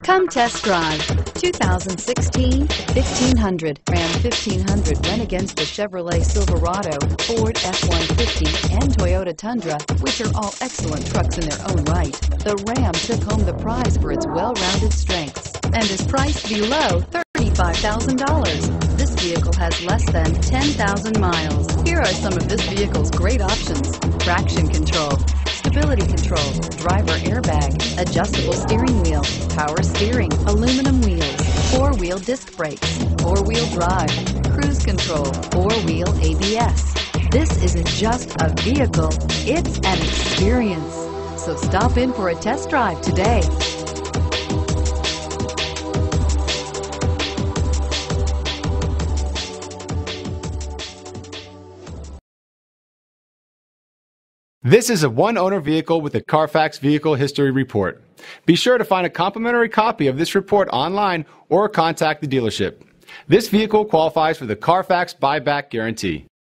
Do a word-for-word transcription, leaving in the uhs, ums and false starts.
Come test drive two thousand sixteen fifteen hundred. Ram fifteen hundred went against the Chevrolet Silverado, Ford F one fifty, and Toyota Tundra, which are all excellent trucks in their own right. The Ram took home the prize for its well-rounded strengths and is priced below thirty-five thousand dollars. This vehicle has less than ten thousand miles. Here are some of this vehicle's great options: traction control, stability control, driver airbag, adjustable steering wheel, power steering, aluminum wheels, four-wheel disc brakes, four-wheel drive, cruise control, four-wheel A B S. This isn't just a vehicle, it's an experience. So stop in for a test drive today. This is a one-owner vehicle with a Carfax Vehicle History Report. Be sure to find a complimentary copy of this report online or contact the dealership. This vehicle qualifies for the Carfax Buyback Guarantee.